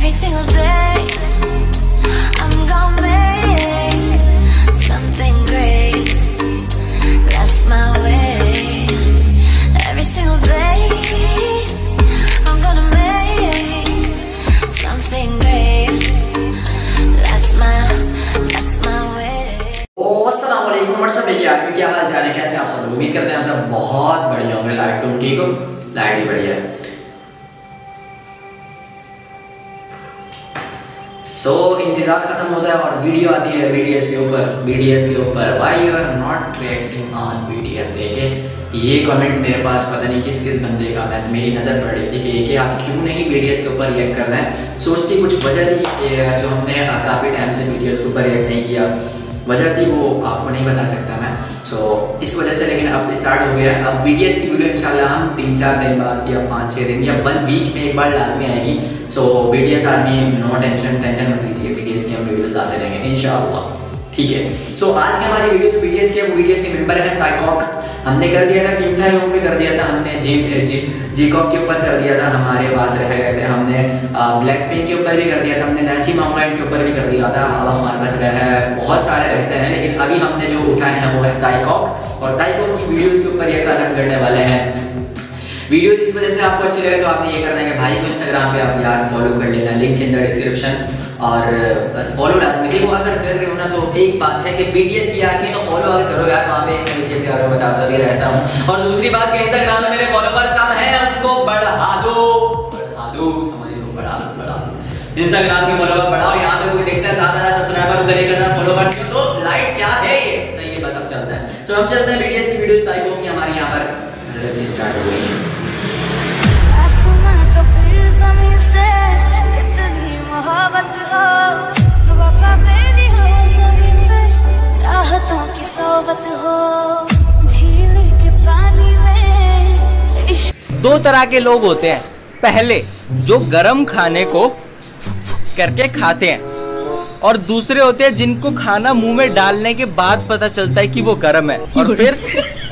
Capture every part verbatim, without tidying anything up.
Every single day I'm gonna make something great. That's my way. Every single day I'm gonna make something great. That's my, that's my way. ओ अस्सलाम वालेकुम, WhatsApp है यार, क्या हाल चाल है, कैसे आप सब लोग? उम्मीद करते हैं आप सब बहुत बढ़िया होंगे। लाइट तुम ठीक हो? लाइट भी बढ़िया है। सो so, इंतजार खत्म होता है और वीडियो आती है बीटीएस के ऊपर। बीटीएस के ऊपर why you are not reacting on BTS. देखे ये कमेंट मेरे पास पता नहीं किस किस बंदे का, मैं मेरी नज़र पड़ रही थी कि कि आप क्यों नहीं बीटीएस के ऊपर रिएक्ट कर रहे हैं। सोचती कुछ वजह थी जो हमने काफ़ी टाइम से बीटीएस के ऊपर रिएक्ट नहीं किया, वजह थी वो आपको नहीं बता सकता मैं। सो so, इस वजह से लेकिन अब स्टार्ट हो गया है। अब बीटीएस की वीडियो इंशाल्लाह हम तीन चार दिन बाद या पाँच छः दिन या वन वीक में एक बार लाजमी आएगी। सो बीटीएस आदमी नो टेंशन टेंशन मत लीजिए, बीटीएस की हम वीडियोस लाते रहेंगे इंशाल्लाह, ठीक है। सो so, आज की हमारी वीडियो जो बीटीएस की है वो बीटीएस के मेंबर हैं टाइकॉक। हमने कर दिया था किम थाई-होंग पे कर दिया था, हमने जी जी जीकॉक के ऊपर कर दिया था, हमारे पास रह गए थे। हमने ब्लैक पिंक के ऊपर भी कर दिया था, हमने नैची मामलाइन के ऊपर भी कर दिया था। अब हमारे पास रह बहुत सारे रहते हैं, लेकिन अभी हमने जो उठाए हैं वो है टाइकॉक। और टाइकॉक की वीडियोज़ के ऊपर ये कदम करने वाले हैं। वीडियोस इस वजह से आपको अच्छी लगे तो आपने ये करना है कि भाई को इंस्टाग्राम पे आप यार फॉलो कर लेना, लिंक इन द डिस्क्रिप्शन। और बस फॉलो लाजमी देखो, अगर कर रहे हो ना तो एक बात है कि बीटीएस की आती है तो फॉलो आगे करो यार, वहाँ पे बीटीएस के बारे में बताता भी रहता हूँ। और दूसरी बात कि इंस्टाग्राम में मेरे फॉलोवर्स कम है, उसको बढ़ा दो बढ़ा दो समझ लो, बढ़ा दो बढ़ा दो इंस्टाग्राम के फॉलोवर बढ़ाओ। यहाँ पे कोई देखता है सात हज़ार सब्सक्राइबर, उधर एक हज़ार फॉलोवर तो लाइट क्या है ये, सही है। बस अब चलता है। तो हम चलते हैं बीटीएस की वीडियो टाइकॉक की हमारी यहाँ पर स्टार्ट हो गई है। चाहतों की सोबत हो झील के पानी में। दो तरह के लोग होते हैं, पहले जो गरम खाने को करके खाते हैं, और दूसरे होते हैं जिनको खाना मुंह में डालने के बाद पता चलता है कि वो गरम है, और फिर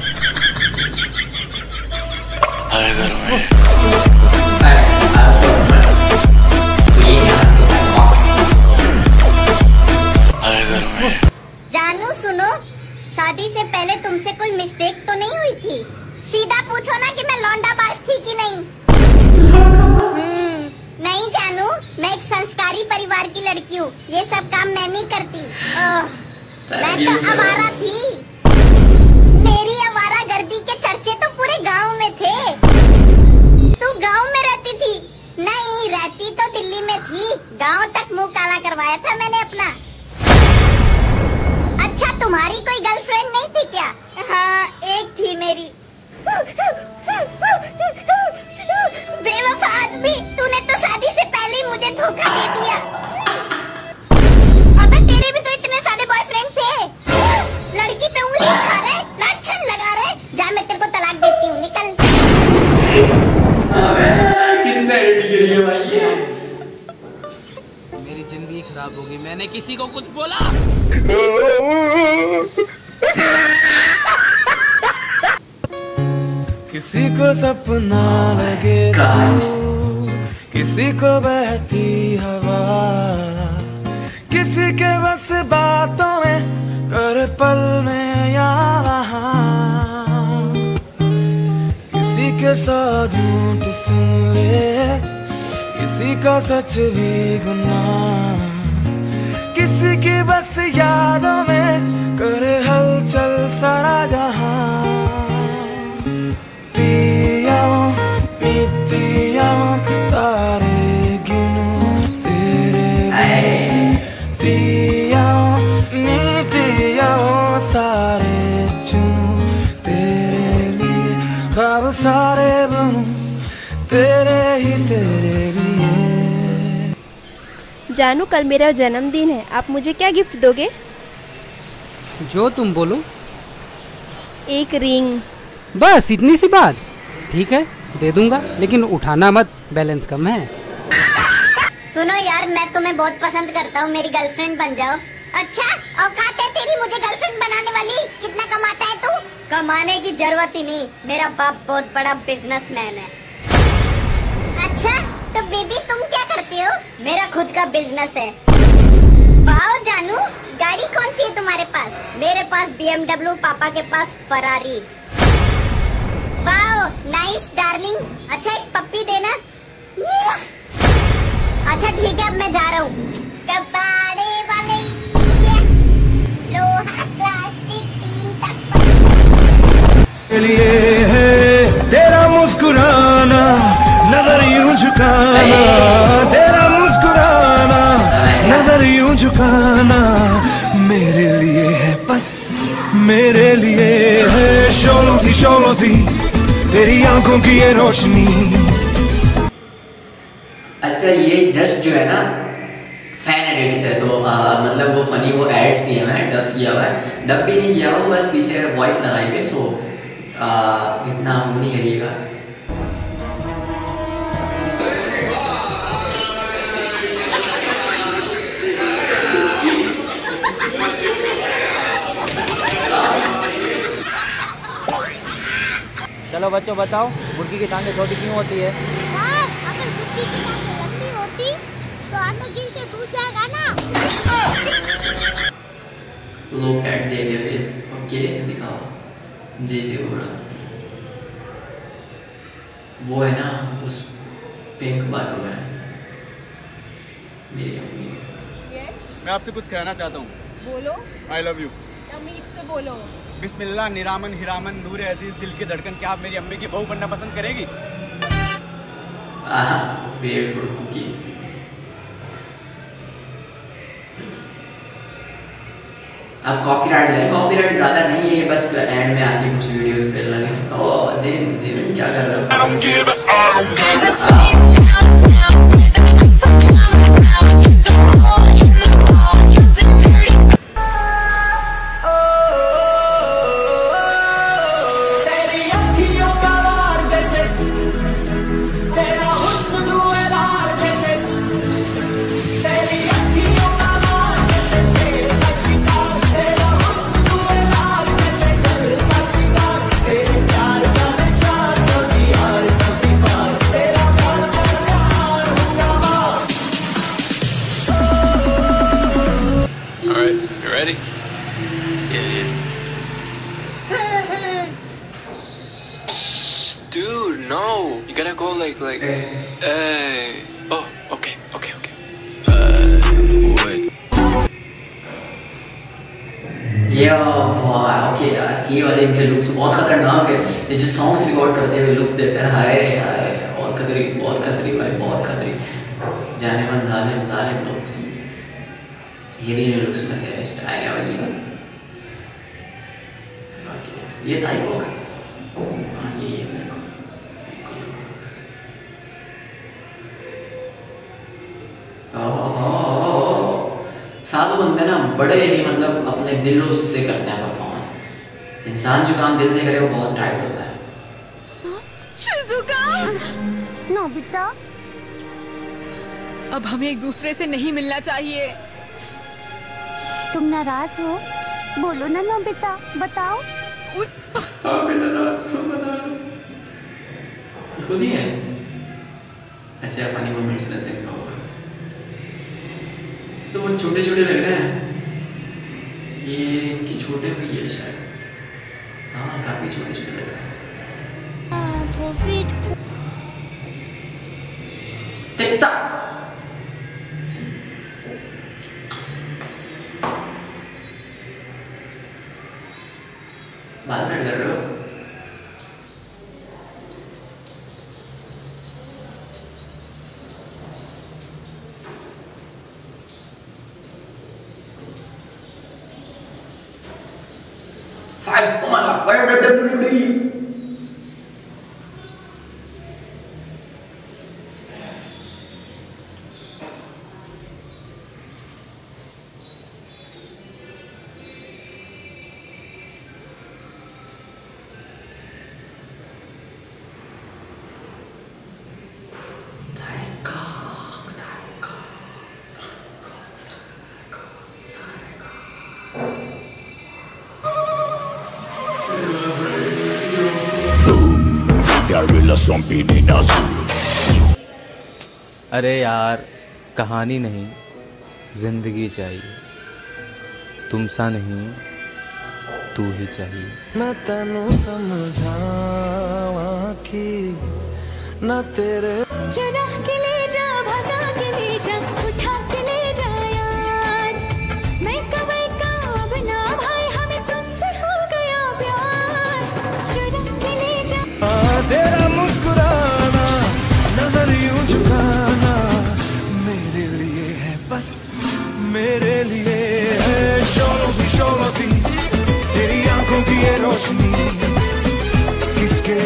जानू सुनो, शादी से पहले तुमसे कोई मिस्टेक तो नहीं हुई थी? सीधा पूछो ना कि मैं लौंडा बाज थी कि नहीं। नहीं जानू, मैं एक संस्कारी परिवार की लड़की हूँ, ये सब काम मैं नहीं करती। मैं तो आवारा थी। मेरी आवारागर्दी के चर्चे तो पूरे गांव में थे। तू गांव में रहती थी? नहीं, रहती तो दिल्ली में थी, गांव तक मुंह काला करवाया था मैंने अपना। अच्छा, तुम्हारी कोई गर्लफ्रेंड नहीं थी क्या? हाँ, एक थी मेरी। बेवफा आदमी, तूने तो शादी से पहले ही मुझे धोखा दे दिया। अबे तेरे भी तो इतने सारे बॉयफ्रेंड थे। लड़की पे उंगली उठा रहे, लाछन लगा रहे। जा, मैं तेरे को तलाक देती हूँ, निकल। किसने एडिट की है भाई ये? मेरी जिंदगी खराब होगी, मैंने किसी को कुछ बोला? किसी को सपना लगे तो, किसी को बहती हवा, किसी के बस बातों में कर पल में या वहाँ, किसी के साथ झूठ सुन ले, किसी का सच भी गुनाह, किसी की बस यादों में करे हलचल सारा जहां। पियाओ पियाओ तारे गिनूं तेरे लिए, पियाओ पियाओ सारे चुनूं तेरे लिए, ख्वाब सारे बनूं तेरे ही तेरे लिए। जानू, कल मेरा जन्मदिन है, आप मुझे क्या गिफ्ट दोगे? जो तुम बोलो। एक रिंग। बस इतनी सी बात? ठीक है, दे दूंगा, लेकिन उठाना मत, बैलेंस कम है। सुनो यार, मैं तुम्हें बहुत पसंद करता हूँ, मेरी गर्लफ्रेंड बन जाओ। अच्छा, औकात है तेरी मुझे गर्लफ्रेंड बनाने वाली? कितना कमाता है तू? कमाने की जरूरत ही नहीं, मेरा बाप बहुत बड़ा बिजनेसमैन है। अच्छा, तो बेबी तुम क्या करते हो? मेरा खुद का बिजनेस है। वाओ जानू, गाड़ी कौन सी है तुम्हारे पास? मेरे पास बी एम डब्ल्यू, पापा के पास फरारी। Wow nice darling. अच्छा एक पप्पी देना। अच्छा ठीक है, अब मैं जा रहा हूँ। कबाड़े वाले लोहा प्लास्टिक तीन तक के लिए है तेरा मुस्कुराना, नजर यूं झुकाना, तेरा मुस्कुराना, नजर यूं झुकाना, मेरे लिए है बस मेरे लिए है। शोलों सी शोलों सी तेरी आंखों की ये रोशनी। अच्छा ये जस्ट जो है ना फैन एडिट्स है, तो आ, मतलब वो फनी वो एड्स भी है, मैंने डब किया हुआ है। डब भी नहीं किया हुआ, बस पीछे वॉइस लगाई हुई, सो आ, इतना वो नहीं करिएगा। चलो बच्चों बताओ, मुर्गी की टांगें छोटी क्यों होती है? यार, अगर मुर्गी की टांगें लंबी होती तो अंडा गिर के टूट जाएगा ना। Look at J K face, okay दिखाओ J K बोला वो है ना उस पिंक बालों में मेरी अम्मी। मैं आपसे कुछ कहना चाहता हूँ। बोलो। I love you. तमीज से बोलो। बिस्मिल्लाह निरामन हिरामन नूर अजीज दिल की धड़कन, क्या आप मेरी अम्मी की बहू बनना पसंद करेगी? आहा बेफुल कुकी। अब कॉपीराइट है, कॉपीराइट ज़्यादा नहीं है, बस एंड में आके कुछ वीडियोस पे लगे। ओह जिन जिन क्या कर रहे Dude, no. You gotta go like, like, hey. Oh, okay, okay, okay. Uh, wait. यो भाई ओके यार, ये वाले इनके लुक्स बहुत खतरनाक है। ये जो सॉन्ग्स रिकॉर्ड करते हुए लुक देते हैं, हाय हाय बहुत खतरी, बहुत खतरी भाई, बहुत खतरी। जाने मन जालिम जालिम लुक्स, ये भी इन लुक्स में से है, स्टाइल है वाली का। ये ताई को हाँ ये ये मेरे को साधु बंदे ना बड़े ही मतलब अपने दिलों से करते हैं परफॉर्मेंस। इंसान जो काम दिल से करे वो बहुत टाइट होता है। शिज़ुका! नोबिता, अब हमें एक दूसरे से नहीं मिलना चाहिए। तुम नाराज हो? बोलो ना नोबिता, बताओ। हाँ बेटा ना खुद ही है। अच्छा फनी मोमेंट्स लेते हैं होगा तो वो छोटे छोटे लग रहे हैं, ये इनकी छोटे भी है शायद। हाँ काफी छोटे छोटे लग रहे हैं। टिक टॉक बाल कट कर रहे हो? Five. Oh my God! Where did W W E? Gorilla stomping in a zoo. अरे यार कहानी नहीं जिंदगी चाहिए, तुम सा नहीं तू ही चाहिए। मैं तेनू समझावा कि ना तेरे चुरा के ले जा, भगा के ले जा, उठा के ले जा यार। मैं कभी का अब ना भाई, हमें तुमसे हो गया प्यार। चुरा के ले जा। तेरा मुस्कुराना, नजर यूं झुकाना, मेरे लिए है बस मेरे लिए है। शोलों की शोलों की तेरी आंखों की ये रोशनी किसके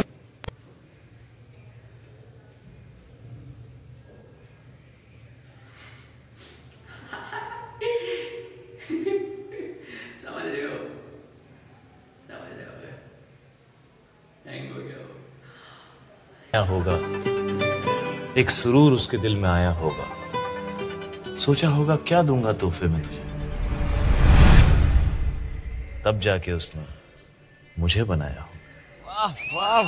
समझ रहे हो, समझ रहे हो, हैंग हो गया हो। क्या होगा, एक सुरूर उसके दिल में आया होगा, सोचा होगा क्या दूंगा तोहफे में तुझे, तब जाके उसने मुझे बनाया हो। वाह वाह।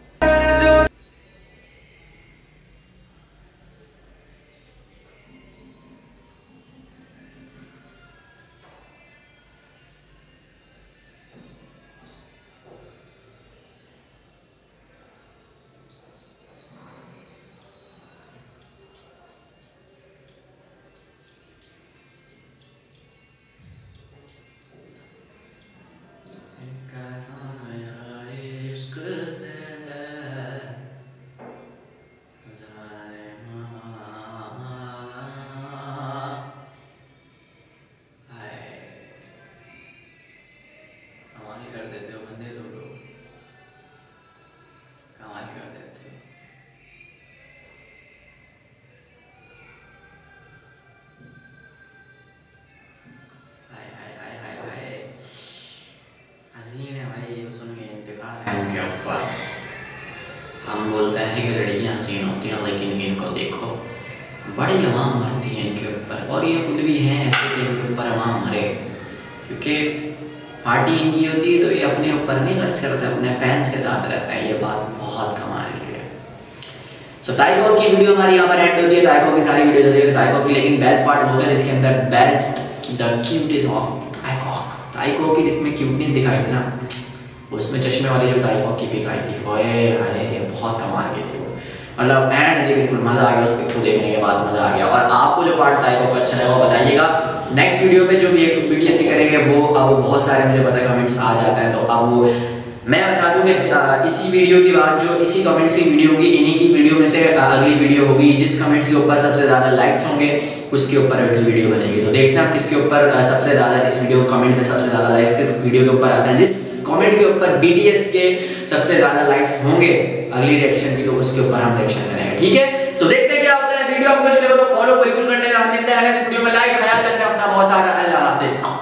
कर देते हो बंदे तुम लोग, कमाल कर देते हो। हाय हाय हाय हाय हाय, हसीन है भाई ये सुन के, इंतकाम है उनके ऊपर। हम बोलते हैं कि लड़कियां हसीन होती हैं, लेकिन इनको देखो बड़ी अवाम मरती है इनके ऊपर, और ये खुद भी हैं ऐसे कि इनके ऊपर अवाम मरे, क्योंकि पार्टी इनकी होती है तो ये अपने ऊपर नहीं खर्च करते, अपने फैंस के साथ रहता है। ये बात बहुत कमाल की है। सो ताइको की वीडियो हमारी यहाँ पर एंड होती है। ताइको की सारी वीडियो देखिए ताइको की, लेकिन बेस्ट पार्ट होगा जिसके अंदर best the cuteness of Taiko Taiko की जिसमें क्यूटनेस दिखाई थी ना, उसमें चश्मे वाली जो ताइको की पिक आई थी, होए हाय ये बहुत कमाल की थी। मतलब एंड जी बिल्कुल मज़ा आ गया उस पिक को देखने के बाद, मज़ा आ गया। और आपको जो पार्ट ताइको को अच्छा लगा वो बताइएगा। नेक्स्ट वीडियो में जो भी एक वीडियो से करेंगे वो अब बहुत सारे मुझे पता कमेंट्स आ जाते हैं, तो अब वो मैं बता दूं कि इसी वीडियो के बाद जो इसी कमेंट्स की वीडियो होगी, इन्हीं की वीडियो में से अगली वीडियो होगी। जिस कमेंट्स के ऊपर सबसे ज़्यादा लाइक्स होंगे उसके ऊपर अगली वीडियो बनेगी। तो देखते हैं आप किसके ऊपर सबसे ज़्यादा इस वीडियो कमेंट में सबसे ज़्यादा लाइक्स किस वीडियो के ऊपर आते हैं। जिस कमेंट के ऊपर बीटीएस के सबसे ज़्यादा लाइक्स होंगे अगली रिएक्शन की, तो उसके ऊपर हम रिएक्शन करेंगे, ठीक है। सो देखते हैं क्या होता है। वीडियो आपको अच्छी लगे तो फॉलो बिल्कुल करने का, मिलते हैं नेक्स्ट वीडियो में। लाइक ख्याल रखना अपना बहुत सारा, अल्लाह हाफिज़।